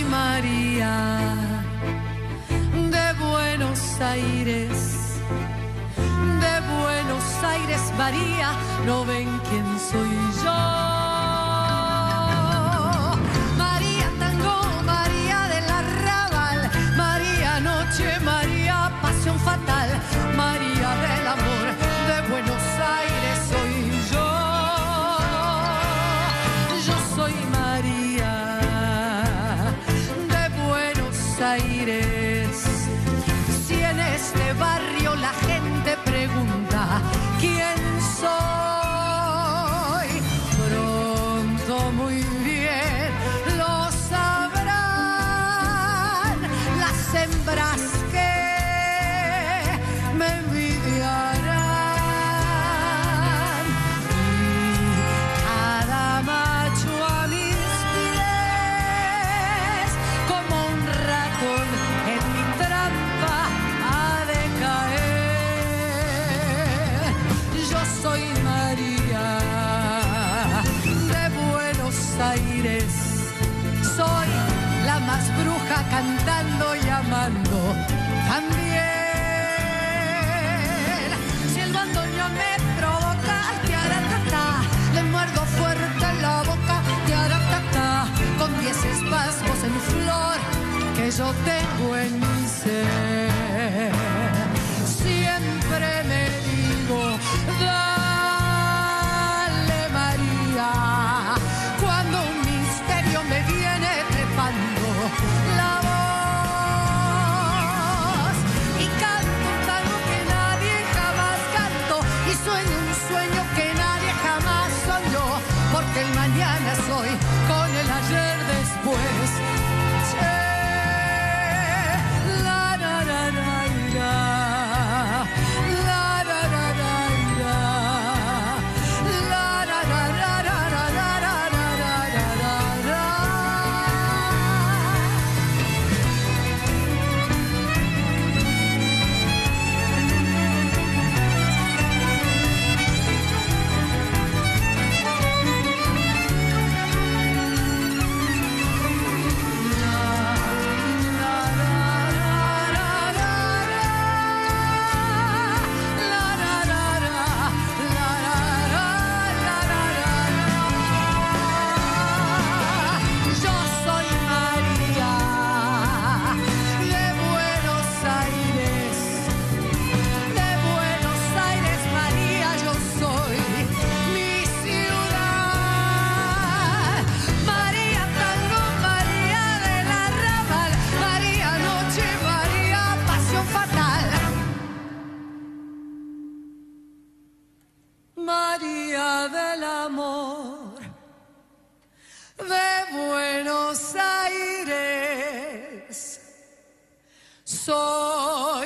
María de Buenos Aires. De Buenos Aires, María, ¿no ven quién soy yo? María tango, María del arrabal, María noche, María pasión fatal, María del amor, de Buenos Aires soy yo. Yo soy María de Buenos Aires. Si en este barrio la gente pregunta quién soy, pronto muy bien lo sabrán las hembras que me envidiarán. Y cada macho a mis pies, como un ratón en mi trampa, ha de caer. Yo soy María de Buenos Aires. Soy la más bruja cantando y amando también. Si el bandoneón me provoca, tiaratata, le muerdo fuerte en la boca, tiaratata, con 10 espasmos en flor que yo tengo en mi ser. Siempre me digo, dale María, cuando un misterio me viene trepando la voz. Y canto un tango que nadie jamás cantó, y sueño un sueño que nadie jamás soñó, porque el mañana soy con el ayer después. Che, la la la la la, la la la la la, la la la la la la la la la la la. Yo soy María de Buenos Aires. De Buenos Aires, María, yo soy mi ciudad. María tango, María del arrabal, María noche, María pasión fatal, María del amor de Buenos Aires soy.